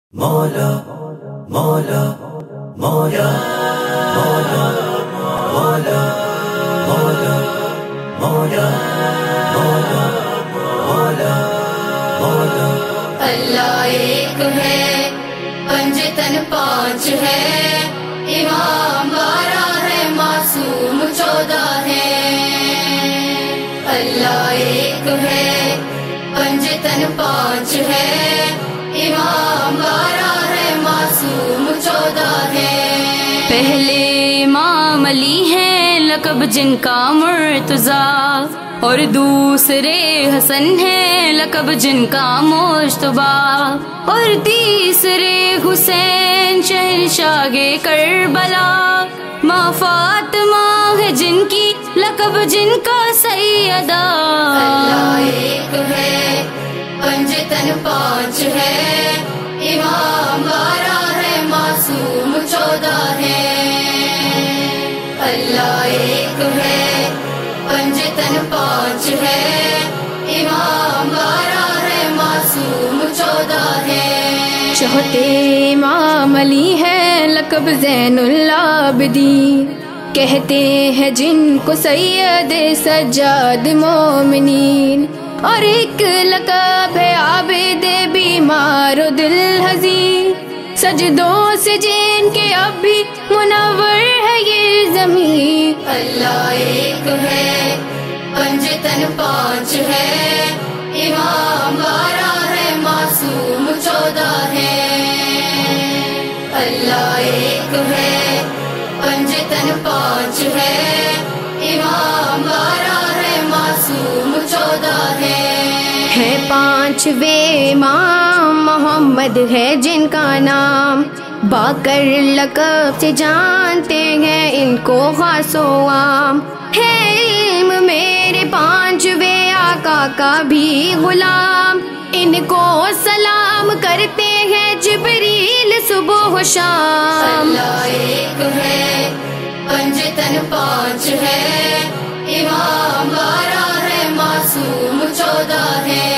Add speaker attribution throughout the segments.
Speaker 1: مولا مولا مولا مولا مولا مولا مولا مولا مولا مولا
Speaker 2: اللہ ایک ہے، پنج تن پانچ ہے، امام 12 ہے، معصوم 14 ہے۔ اللہ ایک ہے، پنج تن پانچ ہے، امام 12 ہے، معصوم 14 ہے۔ پہلے امام علی ہے، لقب جن کا مرتضیٰ، اور دوسرے حسن ہے، لقب جن کا مجتبیٰ، اور تیسرے حسین شہنشاہ کربلا، ماں فاطمہ ہے جن کی، لقب جن کا سیدہ۔ اللہ ایک ہے، پنج تن پانچ ہے، امام 12 ہے، معصوم 14 ہے۔ اللہ ایک ہے، پنج تن پانچ ہے، امام 12 ہے، معصوم 14 ہے۔ چوتھے امام علی ہے، لقب زین العابدین، کہتے ہیں جن کو سید سجاد مومنین، اور ایک لقب ہے عابد بیمار و دل حزین، سجدوں سے جن کے اب بھی منور ہے یہ زمین۔ اللہ ایک ہے، پنج تن پانچ ہے، امام 12 ہے، معصوم 14 ہے۔ اللہ ایک ہے، پنج تن پانچ ہے، امام 12 ہے، معصوم 14 ہے۔ پانچویں امام محمد ہے جن کا نام، باقر لقب سے جانتے ہیں ان کو خاص و عام، ہے علم میرے پانچویں آقا کا بھی غلام، ان کو سلام کرتے ہیں جبریل صبح و شام۔ اللہ ایک ہے، پنج تن پانچ ہے، امام 12 ہے، معصوم 14 ہے۔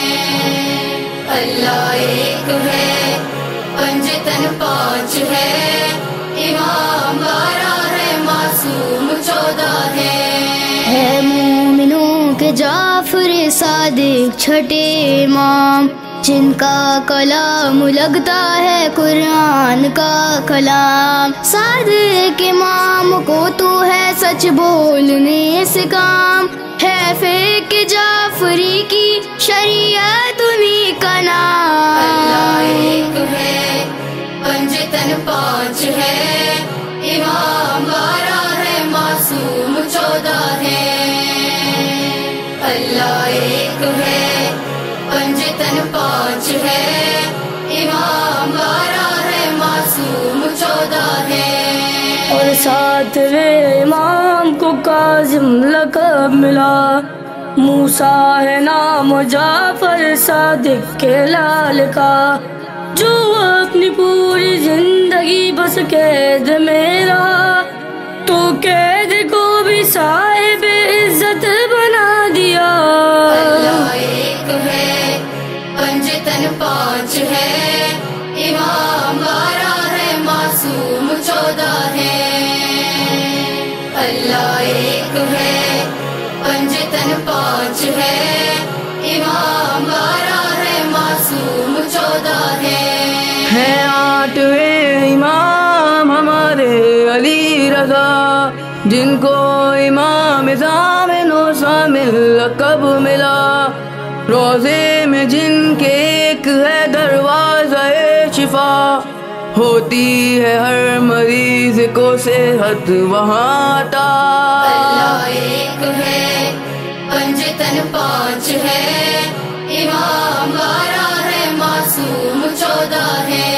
Speaker 2: اللہ ایک ہے، پنج تن پانچ ہے، امام 12 ہے، معصوم 14 ہے۔ مومنوں کے جعفر صادق چھٹے امام، جن کا کلام لگتا ہے قرآن کا کلام، صادق امام کو تو ہے سچ بولنے سے کام، ہے فقہ جعفری کی شریعت انہیں کا نام۔ اللہ ایک ہے، پنج تن پانچ ہے، امام 12 ہے، معصوم 14 ہے۔ اللہ ایک ہے، پنج تن پانچ ہے، امام 12 ہے، معصوم 14 ہے۔ اور ساتویں امام کو کاظم لقب ملا، موسیٰ ہے نام جعفر صادق کے لال کا، جو اپنی پوری زندگی بس قید میں رہا، تو قید کو بھی صاحب عزت بنا دیا۔ اللہ ایک ہے، پنج تن پانچ ہے، امام 12 ہے، معصوم 14 ہے۔ اللہ ایک ہے، پنج تن پانچ ہے، امام 12 ہے، معصوم 14 ہے۔ آٹھویں امام ہمارے علی رضا، جن کو امام ضامن و شامل لقب ملا، روزے میں جن کے ایک ہے دروازہ شفا، ہوتی ہے ہر مریض کو صحت وہاں عطا۔ اللہ ایک ہے، پنج تن پانچ ہے، امام 12 ہے، معصوم 14 ہے۔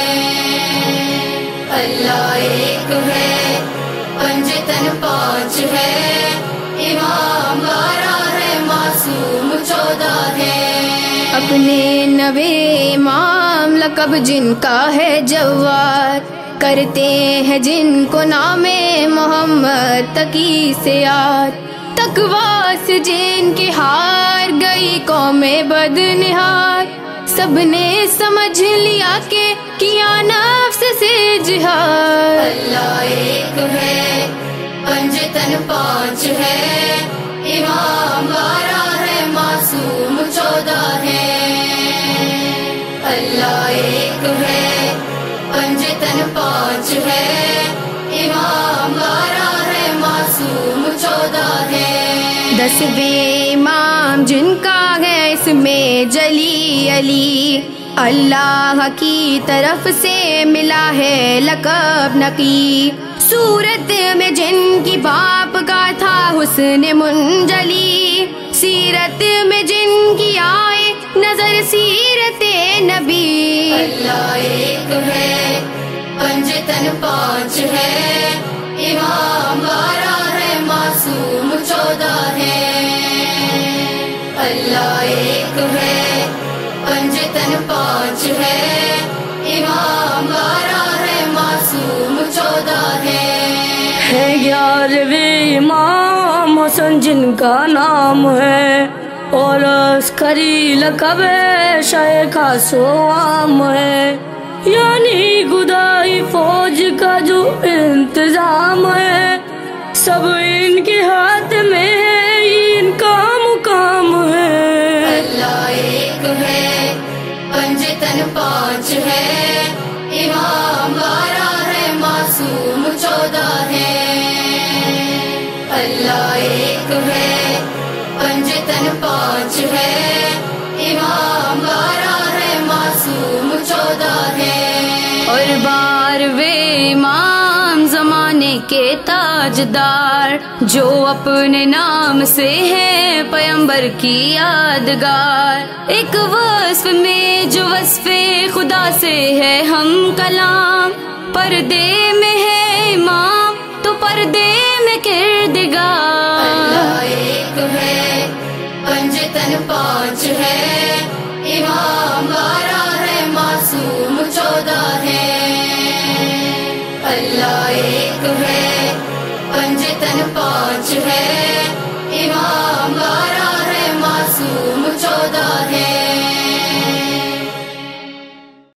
Speaker 2: اللہ ایک ہے، پنج تن پانچ ہے، امام 12 ہے، معصوم 14 ہے۔ اپنے نویں امام لقب جن کا ہے جواد، کرتے ہیں جن کو نام محمد تقی سے یاد، تقویٰ سے جن کی ہار گئی قوم بدنہاد، سب نے سمجھ لیا کہ جہاد.
Speaker 3: اللہ ایک ہے پنج تن پانچ ہے امام 12 ہے معصوم 14 ہے. اللہ ایک ہے پنج تن پانچ ہے امام 12 ہے معصوم 14 ہے.
Speaker 2: 10ویں امام جن کا ہے اس میں جلی علی، اللہ کی طرف سے ملا ہے لقب نقی. صورت میں جن کی باپ کا تھا حسن منجلی، سیرت میں جن کی آئے نظر سیرت نبی.
Speaker 3: اللہ ایک ہے پنج تن پانچ ہے امام 12 ہے معصوم 14 ہے. اللہ ایک ہے پنج تن پانچ ہے امام 12 ہے معصوم 14 ہے.
Speaker 4: 11ویں امام حسن جن کا نام ہے اور عسکری لقب ہے شاہ خاص و عام ہے. یعنی خدائی فوج کا جو انتظام ہے سب ان کے ہاتھ میں ہے، ان کا مقام ہے.
Speaker 3: اللہ ایک ہے پنج تن پانچ ہے امام 12 ہے معصوم 14 ہے. اللہ ایک ہے پنج تن پانچ ہے امام 12 ہے معصوم 14 ہے.
Speaker 2: اور 12ویں امام زمانے کے تاجدار، جو اپنے نام سے ہے پیمبر کی یادگار. ایک وصف میں جو وصف خدا سے ہے ہم کلام، پردے میں ہے امام تو پردے میں کردگار.
Speaker 3: اللہ ایک ہے پنج تن پانچ ہے امام 12 ہے معصوم 14 ہے. اللہ ایک ہے پنج تن پانچ ہے امام